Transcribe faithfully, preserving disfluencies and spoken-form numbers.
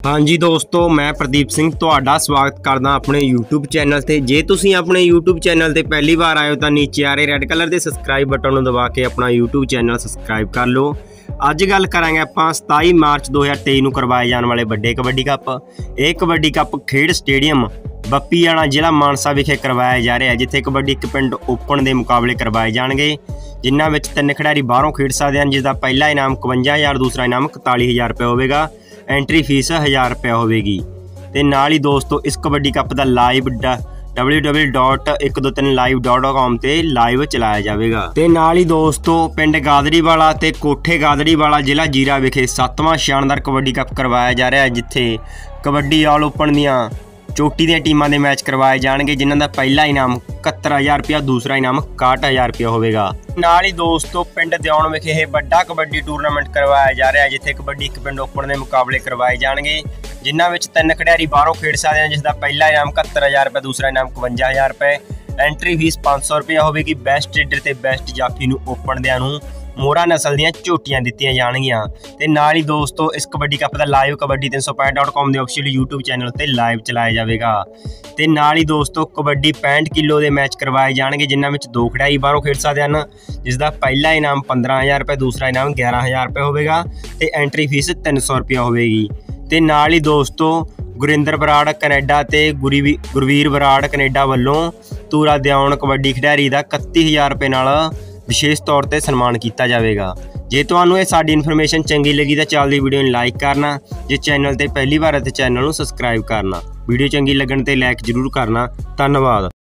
हाँ जी दोस्तों, मैं प्रदीप सिंह तुहाडा स्वागत करदा अपने यूट्यूब चैनल ते। जे तुसीं अपने यूट्यूब चैनल ते पहली बार आए हो तो नीचे आ रहे रेड कलर के सबसक्राइब बटन नूं दबा के अपना यूट्यूब चैनल सबसक्राइब कर लो। अज गल करांगे आपां सताई मार्च दो हज़ार तेई नूं करवाए जाने वाले वड्डे कबड्डी कप। यह कबड्डी कप खेड स्टेडियम बप्पीआणा जिला मानसा विखे करवाया जा रहा है, जिथे कबड्डी एक पिंड ओपन के मुकाबले करवाए जाएंगे, जिन्हां विच तीन खिडारी बाहरों खेड सकते हैं, जिसका पहला इनाम इकवंजा हज़ार, दूसरा इनाम इकताली हज़ार रुपये होगा। एंट्री फीस हज़ार रुपया होगी। तो नाल ही दोस्तों इस कबड्डी कप का लाइव डबल्यू डबल्यू डॉट एक दो तीन लाइव डॉट कॉम से लाइव चलाया जाएगा। तो नाल ही दोस्तों पिंड गादड़ी वाला ते कोठे गादड़ी वाला जिला जीरा विखे सत्तवां शानदार कबड्डी कप करवाया जा रहा है, जिथे कबड्डी ऑल ओपन दियां चोटी दी टीमां दे मैच करवाए जाएंगे, जिन्हां दा पहला इनाम इकहत्तर हज़ार रुपया, दूसरा इनाम इकाहठ हज़ार रुपया होगा। नाल ही दोस्तों पिंड दियाउण विखे यह बड़ा कबड्डी टूरनामेंट करवाया जा रहा है, जिथे कबड्डी एक पिंड ओपन के मुकाबले करवाए जाएंगे, जिन्हां विच तीन खिडारी बाहरों खेड सकते हैं, जिसका पहला इनाम इकहत्तर हज़ार रुपये, दूसरा इनाम इकवंजा हज़ार रुपये। एंट्री फीस पाँच सौ रुपया होगी। बेस्ट रेडर ते बेस्ट जाफी नूं ओपन दियां नूं मोहरा नस्ल दी झोटियां दित्तियां जाणगियां। ते नाल ही दोस्तों इस कबड्डी कप का लाइव कबड्डी तीन सौ पैंठ डॉट कॉम के ऑफिशियल यूट्यूब चैनल पर लाइव चलाया जाएगा। तो नाल ही दोस्तों कबड्डी पैंठ किलो के मैच करवाए जाएंगे, जिन्हां विच दो खिडारी बाहरों खेड सकते हैं, जिसका पहला इनाम पंद्रह हज़ार रुपये, दूसरा इनाम ग्यारह हज़ार रुपये होगा। तो एंट्री फीस तीन सौ रुपया होगी। तो नाल ही दोस्तों गुरिंदर बराड़ कनेडा ते गुरी गुरवीर बराड़ कनेडा वालों तूरा दियाउण कबड्डी खिडारी का इकत्ती हज़ार रुपये नाल विशेष तौर पर सन्मान किया जाएगा। जे तुहानूं ये साडी इन्फॉर्मेशन चंगी लगी तो चलदी वीडियो नूं लाइक करना, जे चैनल ते पहली बार है तो चैनल नूं सबसक्राइब करना, वीडियो चंगी लगन ते लाइक जरूर करना। धन्यवाद।